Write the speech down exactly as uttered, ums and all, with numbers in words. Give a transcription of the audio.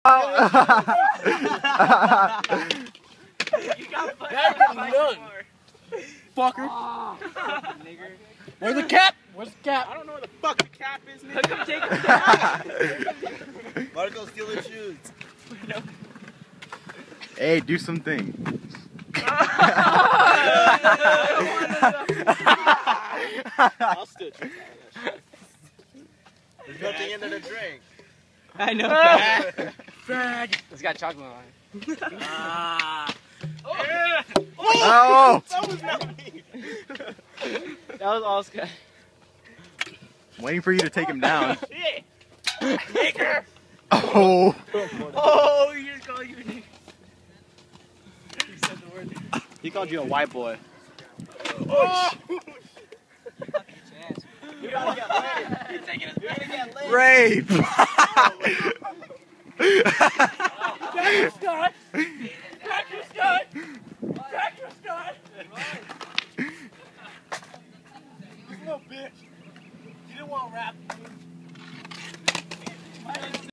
Fucker. Oh. Where's the cap? Where's the cap? I don't know where the fuck the cap is, nigga. Come take it. Marco, steal the shoes. Hey, do something. I'll stitch it. There's nothing in there to drink. I know. Fag. It's got chocolate on it. Ah. Oh! That was not me. That was all Sky. I'm waiting for you to take him down. Shit. Nigger. Oh! Oh, you just called you a nigger. He said the word. He called you a white boy. Oh. You're gonna get laid. You're taking You're gonna get laid. Rape! Dr. Scott. Doctor Scott. Doctor Scott. You little bitch. You didn't want to rap.